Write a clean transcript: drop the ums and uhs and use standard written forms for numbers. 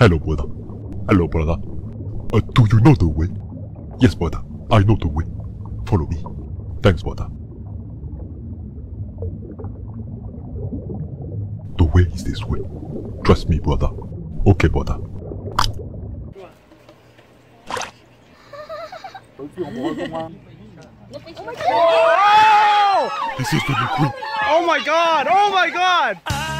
Hello, brother. Hello, brother. Do you know the way? Yes, brother. I know the way. Follow me. Thanks, brother. The way is this way. Trust me, brother. Okay, brother. Oh! This is the new queen. Oh my god! Oh my god!